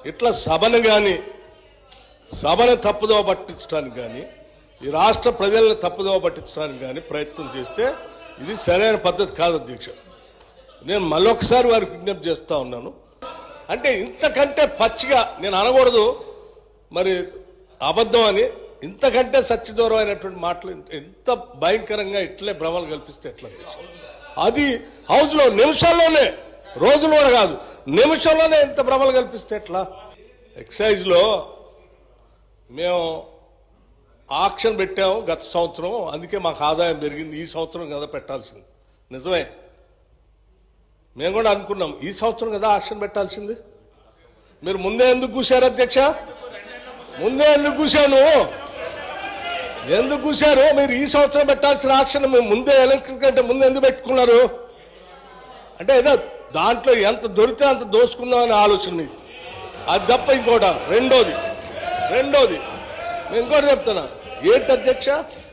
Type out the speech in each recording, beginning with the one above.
ఇట్లా సభను తప్పుదోవ పట్టించడానికి కానీ ఈ రాష్ట్ర ప్రజలను తప్పుదోవ పట్టించడానికి కానీ ప్రయత్నం చేస్తే ఇది సరైన పద్ధతి కాదు అధ్యక్ష. నేను మళ్ళొకసారి వారికి విజ్ఞప్తి చేస్తా ఉన్నాను. అంటే ఇంతకంటే పచ్చిగా నేను అనకూడదు, మరి అబద్ధం అని, ఇంతకంటే సత్యదూరమైనటువంటి మాటలు ఎంత భయంకరంగా ఇట్లే భ్రమలు కల్పిస్తే ఎట్లా అధ్యక్ష? అది హౌస్లో నిమిషాల్లోనే, రోజులు కూడా కాదు, నిమిషంలోనే ఎంత భ్రమలు కల్పిస్తే ఎట్లా? ఎక్సైజ్లో మేము ఆక్షన్ పెట్టాము గత సంవత్సరం, అందుకే మాకు ఆదాయం పెరిగింది. ఈ సంవత్సరం కదా పెట్టాల్సింది, నిజమే. మేము కూడా అనుకున్నాం ఈ సంవత్సరం కదా ఆక్షన్ పెట్టాల్సింది. మీరు ముందే ఎందుకు కూశారు అధ్యక్ష? ముందే ఎందుకు కూశాను? ఎందుకు కూశారు? మీరు ఈ సంవత్సరం పెట్టాల్సిన ఆక్షన్ మేము ముందే ఎలక్ట్రిక్ కంటే ముందే ఎందుకు పెట్టుకున్నారు? అంటే ఏదో దాంట్లో ఎంత దొరికితే అంత దోసుకుందామనే ఆలోచన మీది, అది తప్ప ఇంకోట. రెండోది నేను ఇంకోటి చెప్తున్నా. ఏంటి అధ్యక్ష?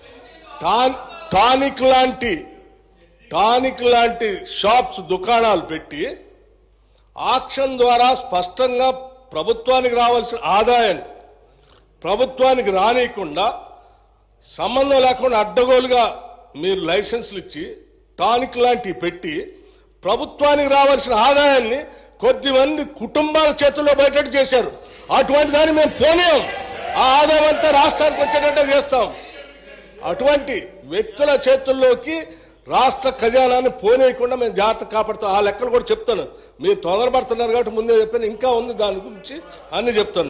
టానిక్ లాంటి షాప్స్, దుకాణాలు పెట్టి ఆక్షన్ ద్వారా స్పష్టంగా ప్రభుత్వానికి రావాల్సిన ఆదాయాన్ని ప్రభుత్వానికి రానియకుండా, సంబంధం లేకుండా అడ్డగోలుగా మీరు లైసెన్సులు ఇచ్చి టానిక్ లాంటివి పెట్టి ప్రభుత్వానికి రావాల్సిన ఆదాయాన్ని కొద్దిమంది కుటుంబాల చేతుల్లో బయటట్టు చేశారు. అటువంటి దాన్ని మేము పోనీయం. ఆ ఆదాయం అంతా రాష్ట్రానికి వచ్చేటట్టే చేస్తాం. అటువంటి వ్యక్తుల చేతుల్లోకి రాష్ట్ర ఖజానాన్ని పోనీయకుండా మేము జాగ్రత్త కాపాడుతాం. ఆ లెక్కలు కూడా చెప్తాను. మీరు తొందరపడుతున్నారు కాబట్టి ముందే చెప్పాను, ఇంకా ఉంది దాని గురించి అన్ని చెప్తాను.